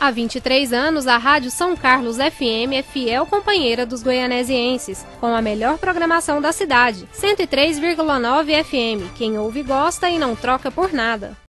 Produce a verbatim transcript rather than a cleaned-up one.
Há vinte e três anos, a Rádio São Carlos F M é fiel companheira dos goianesienses, com a melhor programação da cidade. cento e três vírgula nove F M. Quem ouve gosta e não troca por nada.